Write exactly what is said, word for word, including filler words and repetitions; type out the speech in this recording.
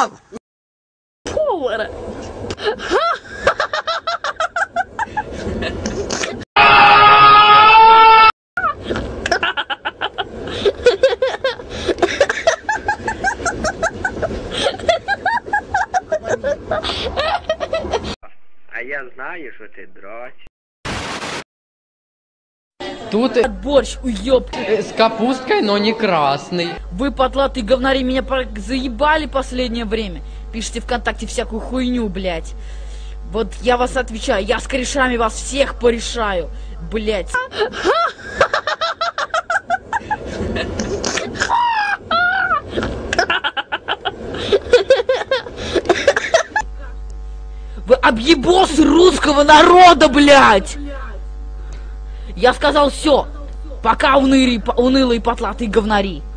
Повара! Повара! А я знаю, що ти дрочь. Тут э, Борщ, уёб! э, с капусткой, но не красный. Вы, потлатые говнари, меня про- заебали последнее время. Пишите ВКонтакте всякую хуйню, блядь. Вот я вас отвечаю, я с корешами вас всех порешаю, блядь. Вы объебосы русского народа, блядь! Я сказал все. Пока, уныри, унылые потлатые говнари.